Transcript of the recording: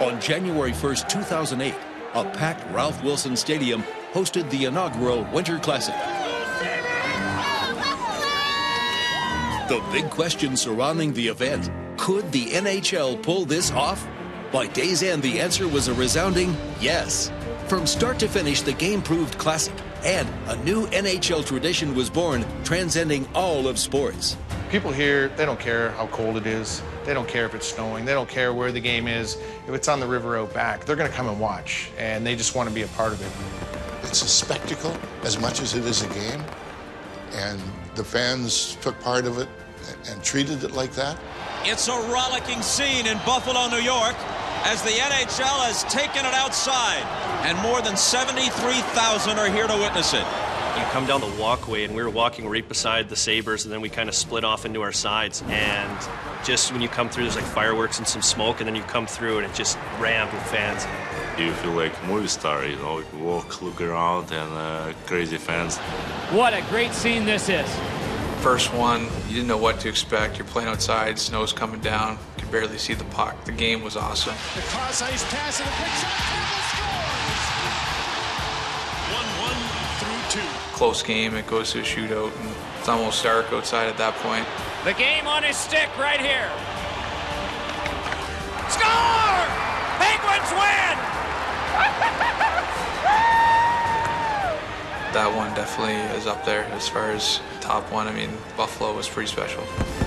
On January 1st, 2008, a packed Ralph Wilson Stadium hosted the inaugural Winter Classic. The big question surrounding the event: could the NHL pull this off? By day's end, the answer was a resounding yes. From start to finish, the game proved classic, and a new NHL tradition was born, transcending all of sports. People here, they don't care how cold it is. They don't care if it's snowing. They don't care where the game is. If it's on the river out back, they're going to come and watch, and they just want to be a part of it. It's a spectacle as much as it is a game, and the fans took part of it and treated it like that. It's a rollicking scene in Buffalo, New York, as the NHL has taken it outside, and more than 73,000 are here to witness it. You come down the walkway, and we were walking right beside the Sabres, and then we kind of split off into our sides. And just when you come through, there's like fireworks and some smoke, and then you come through, and it just rammed with fans. You feel like a movie star, you know, you walk, look around, and crazy fans. What a great scene this is. First one, you didn't know what to expect. You're playing outside, snow's coming down, you could barely see the puck. The game was awesome. The cross-ice pass and a quick shot, Campbell scores! 1-1 through 2. Close game, it goes to a shootout, and it's almost dark outside at that point. The game on his stick right here. Score! Penguins win! That one definitely is up there as far as top one. I mean, Buffalo was pretty special.